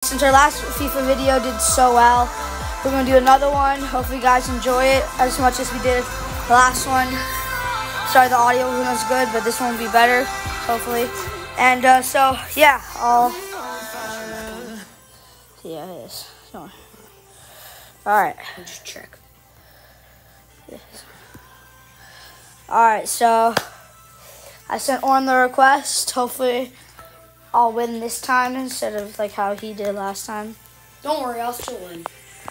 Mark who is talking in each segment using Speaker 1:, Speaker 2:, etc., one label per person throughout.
Speaker 1: since our last FIFA video did so well, we're going to do another one. Hopefully you guys enjoy it as much as we did the last one. Sorry, the audio wasn't as good, but this one will be better, hopefully. And so, yeah, yeah, it is. All right.
Speaker 2: Just check.
Speaker 1: Yes. All right, so I sent Oren the request. Hopefully I'll win this time instead of like how he did last time.
Speaker 2: Don't worry, I'll still win.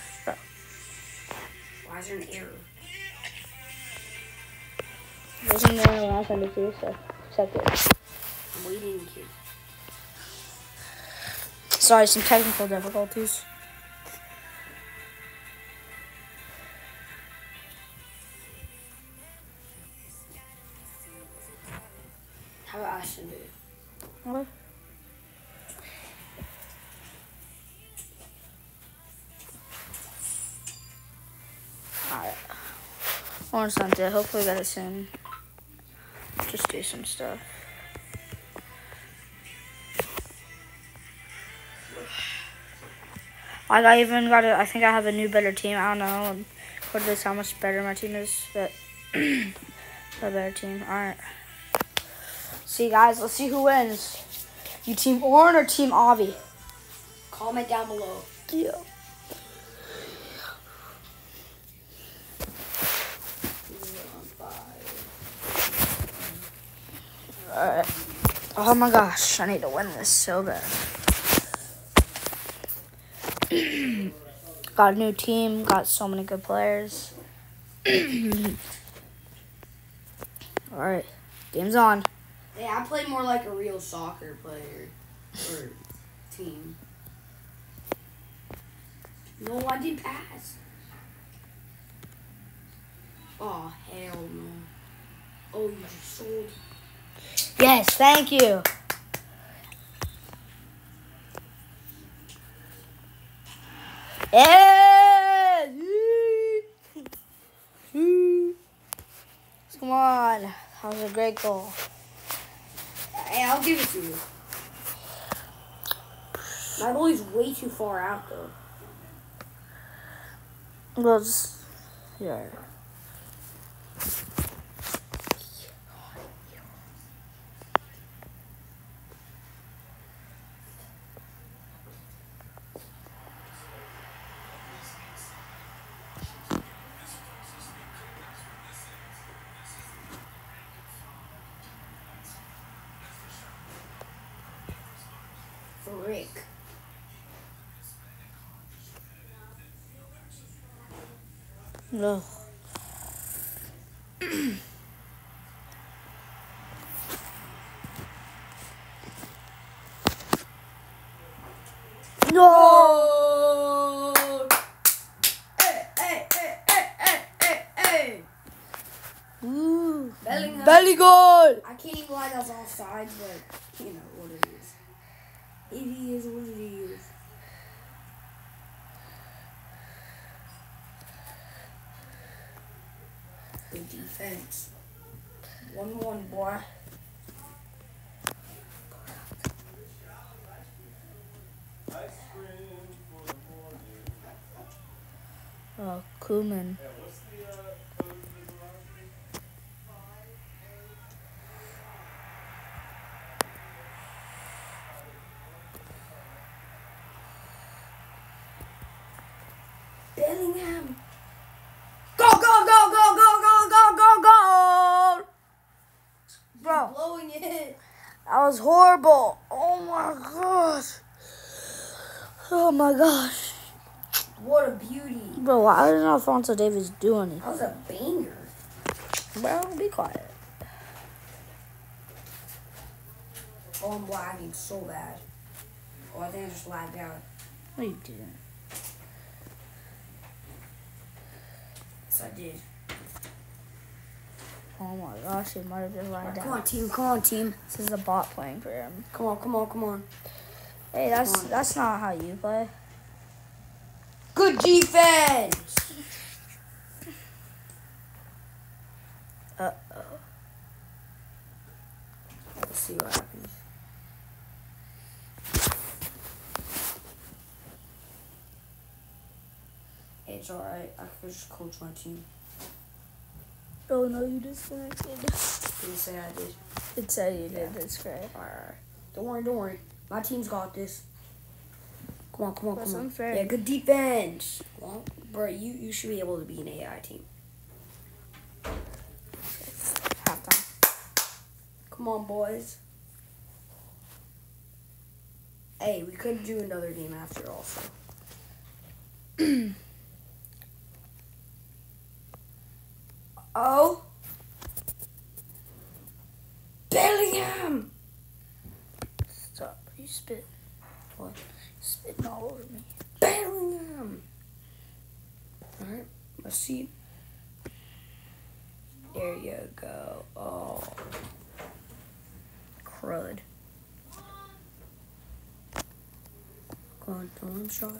Speaker 2: Why is there an error?
Speaker 1: Wasn't there last time too, so accept it.
Speaker 2: I'm waiting, kid.
Speaker 1: Sorry, some technical difficulties.
Speaker 2: How about Ashton do it?
Speaker 1: What? Alright. Orange sent it. Hopefully get it soon. Just do some stuff. Like I even got I think I have a new better team. I don't know. What is how much better my team is, but a better team. Alright. See guys, let's see who wins. You team Oren or team Avi?
Speaker 2: Comment down below.
Speaker 1: Yeah. Alright. Oh my gosh, I need to win this so bad. Got a new team, got so many good players. Alright, game's on.
Speaker 2: Hey, I play more like a real soccer player or team. No, I didn't pass. Oh, hell no. Oh, you just sold.
Speaker 1: Yes, thank you. Yeah. Come on. That was a great goal.
Speaker 2: Hey, I'll give it to you. My goalie's way too far out, though.
Speaker 1: Well, just, yeah.
Speaker 2: Frick.
Speaker 1: No. No.
Speaker 2: Hey.
Speaker 1: Ooh.
Speaker 2: Bellingham.
Speaker 1: Belly goal.
Speaker 2: I can't even lie, that's offsides, but you know what it is. It is what it is. Good defense. 1-1, boy.
Speaker 1: Oh, Koeman.
Speaker 2: Bellingham.
Speaker 1: Go, go, go, go, go, go, go, go, go! Bro,
Speaker 2: Blowing it.
Speaker 1: that was horrible. Oh my gosh. Oh my gosh.
Speaker 2: What a beauty.
Speaker 1: Bro, why didn't Alphonso Davies do anything?
Speaker 2: That was a banger.
Speaker 1: Bro, be quiet.
Speaker 2: Oh, I'm lagging so bad. Oh, I think I just lagged out.
Speaker 1: No, you didn't.
Speaker 2: Yes, I did.
Speaker 1: Oh my gosh, he might have just lied
Speaker 2: Come
Speaker 1: down.
Speaker 2: on, team. Come on, team.
Speaker 1: This is a bot playing for him.
Speaker 2: Come on, come on, come on.
Speaker 1: Hey, that's not how you play.
Speaker 2: Good defense.
Speaker 1: Uh-oh.
Speaker 2: Let's see what happens. it's alright. I can just coach my team.
Speaker 1: Oh no, you disconnected.
Speaker 2: Didn't say I did.
Speaker 1: It said you did. That's great.
Speaker 2: Alright. Don't worry. My team's got this. Come on.
Speaker 1: That's unfair.
Speaker 2: Yeah, good defense. Well, bro, you should be able to be an AI team.
Speaker 1: Halftime.
Speaker 2: Come on, boys. Hey, we could do another game after also. Oh. Bellingham!
Speaker 1: Stop. You spit.
Speaker 2: What?
Speaker 1: Spitting all over me.
Speaker 2: Bellingham! Alright, let's see. There you go. Oh. Crud. Come on, throw him shot.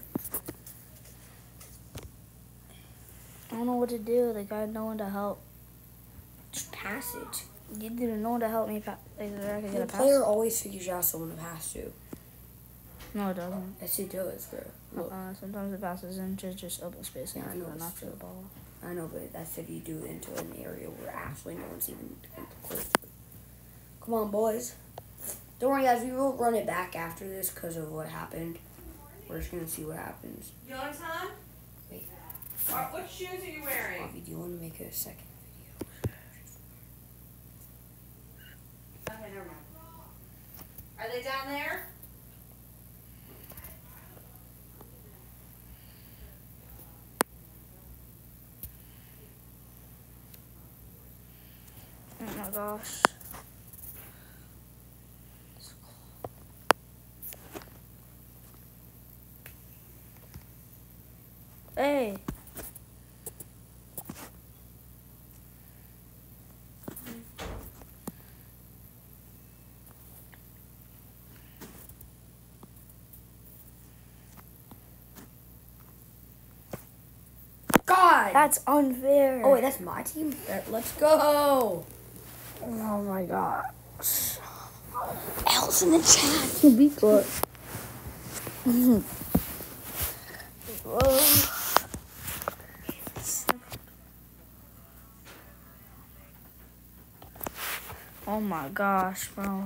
Speaker 1: I don't know what to do. Like, I had no one to help.
Speaker 2: Just pass it.
Speaker 1: You didn't know one to help me. Like, I could get
Speaker 2: The
Speaker 1: a pass.
Speaker 2: player always figures out someone to pass to.
Speaker 1: No, it doesn't.
Speaker 2: Yes, it does, bro. Look.
Speaker 1: Sometimes it passes into just open space and
Speaker 2: Yeah, I know,
Speaker 1: not
Speaker 2: it's
Speaker 1: to the
Speaker 2: true.
Speaker 1: ball.
Speaker 2: I know, but that's if you do it into an area where absolutely no one's even close. Come on, boys. Don't worry, guys. We will run it back after this because of what happened. We're just going to see what happens.
Speaker 3: Jonathan?
Speaker 2: Wait.
Speaker 3: What shoes are you wearing?
Speaker 2: Bobby, do you want to make a second video?
Speaker 3: Okay, never mind. Are they down there?
Speaker 1: Oh my gosh. Hey.
Speaker 2: God!
Speaker 1: That's unfair.
Speaker 2: Oh, wait, that's my team? Let's go!
Speaker 1: Oh my god.
Speaker 2: Else in the chat.
Speaker 1: Be good. Whoa. Oh my gosh, bro.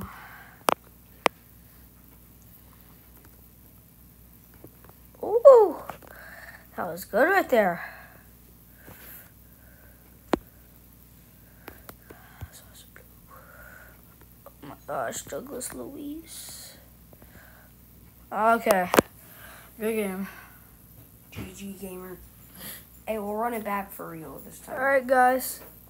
Speaker 1: Ooh. That was good right there. Oh my gosh, Douglas Luiz. Okay. Good game.
Speaker 2: GG Gamer. Hey, we'll run it back for real this time.
Speaker 1: Alright, guys.